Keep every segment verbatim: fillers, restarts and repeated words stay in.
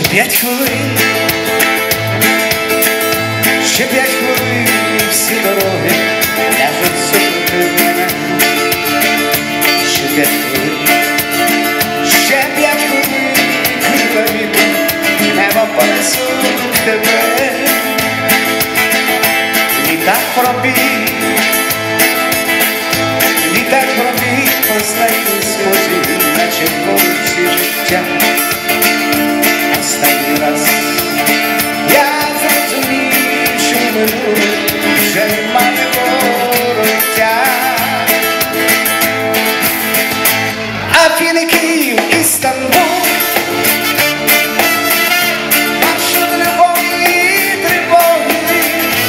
п'ять хвилин, ще п'ять хвилин, і всі дороги ляжуть супроти мене. Ще п'ять хвилин, ще п'ять хвилин, крила вітру, небо понесуть тебе. Літак пробіг, літак пробіг, останній смузі, наче в вулиці життя. Останній раз я зрозумів, що минуле вже немає вороття. Афіни, Київ, Істанбул, маршрут любові і тривоги.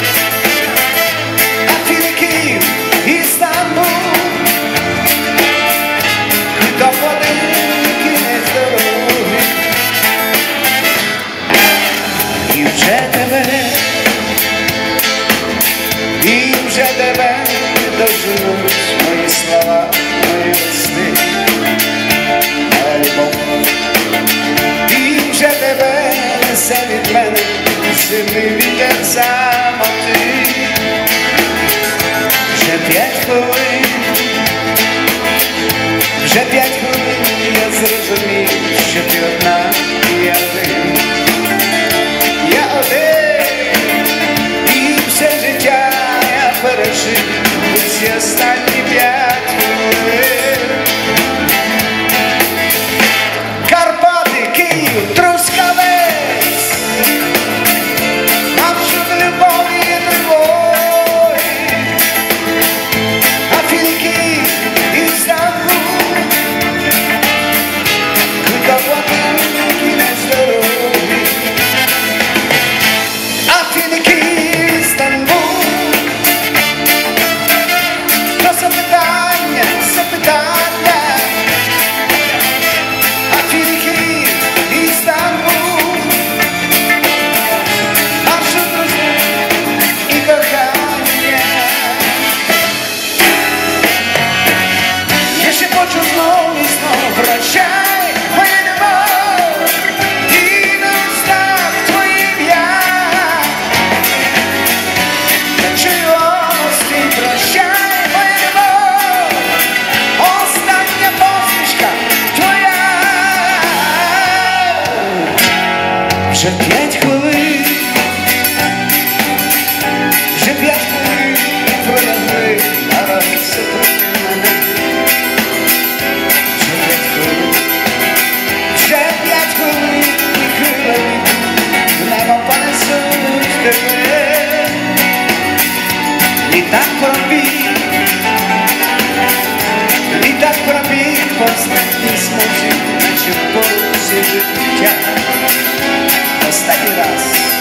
Афіни, Київ, Істанбул, квиток в один кінець дороги. І вже тебе, і вже тебе доженуть мої слова, мої листи, альбом. І вже тебе несе від мене зимний вітер самоти. Вже п'ять хвилин, вже п'ять хвилин, я зрозумів, що ти одна, і я один. Я один, і все життя я пережив у ці останні п'ять хвилин. Карпати, Київ, Трускавець, маршрут любові і тривоги. Афіни, Київ, Істанбул, квиток в один кінець дороги. Афіни, Київ, Істанбул, то запитання, запитання. Афіни, Київ, Істанбул, маршрут дружби і кохання. Я ще хочу знову і знову прощай, моя любов, і на устах твоє ім'я. Я чую голос твій, прощай, моя любов, остання посмішка твоя. Вже п'ять хвилин, вже п'ять хвилин, пролягли наради супроти мене. Вже п'ять хвилин, вже п'ять хвилин, і крила вітру, в небо понесуть тебе. Літак пробіг, літак пробіг, по останній смузі, наче в вулиці життя. Останній раз